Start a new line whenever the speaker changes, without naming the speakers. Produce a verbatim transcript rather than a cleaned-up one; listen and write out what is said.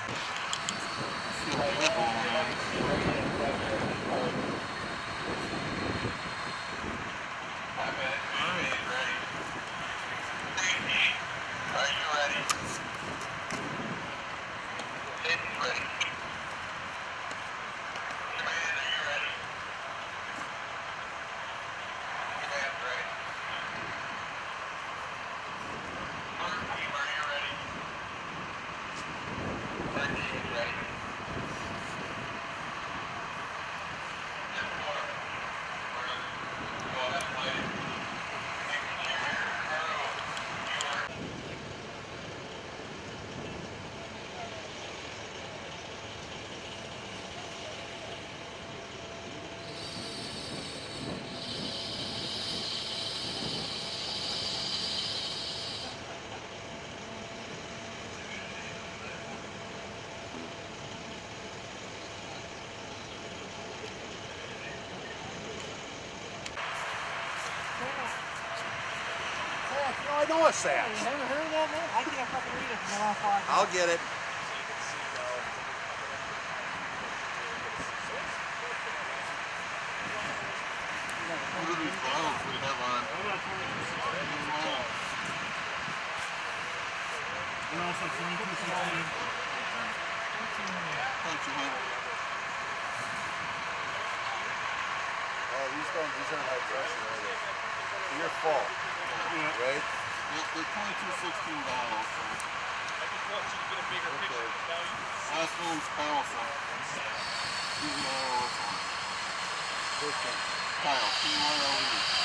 I know it's that.
You never heard of that, man? I can't fucking read it from the last five.
I'll get it.
What are these bottles we have on?
And also twenty-two sixteen.
Thank you, man.
Oh, these don't, these aren't high pressure, are they? So you're full,
Yeah.
right?
Yep, they're twenty-two sixteen bottles. So.
I just want you to get a bigger
Okay.
picture of the value.
Last name's Carlson. C E O.
Fifteen.
Kyle, K Y L E.